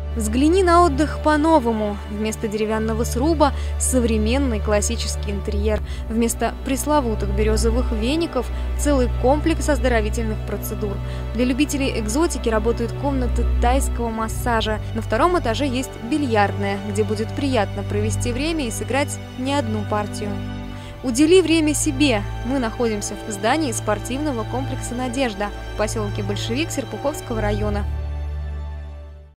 Взгляни на отдых по-новому. Вместо деревянного сруба современный классический интерьер. Вместо пресловутых березовых веников целый комплекс оздоровительных процедур. Для любителей экзотики работают комнаты тайского массажа. На втором этаже есть бильярдная, где будет приятно провести время и сыграть не одну партию. Удели время себе. Мы находимся в здании спортивного комплекса «Надежда» в поселке Большевик Серпуховского района.